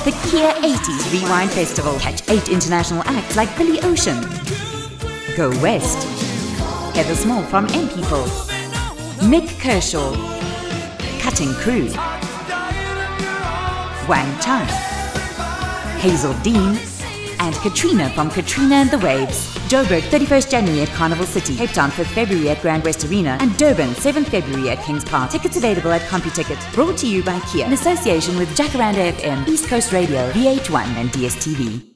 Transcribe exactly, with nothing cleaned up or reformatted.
The Kia eighties Rewind Festival. Catch eight international acts like Billy Ocean. Go West. Heather Small from M People. Mick Kershaw. Cutting Crew. Wang Chung. Hazel Dean. And Katrina from Katrina and the Waves. Joburg, thirty-first January at Carnival City. Cape Town, fifth February at Grand West Arena. And Durban, seventh February at Kings Park. Tickets available at CompuTicket. Brought to you by Kia in association with Jacaranda F M, East Coast Radio, V H one and D S T V.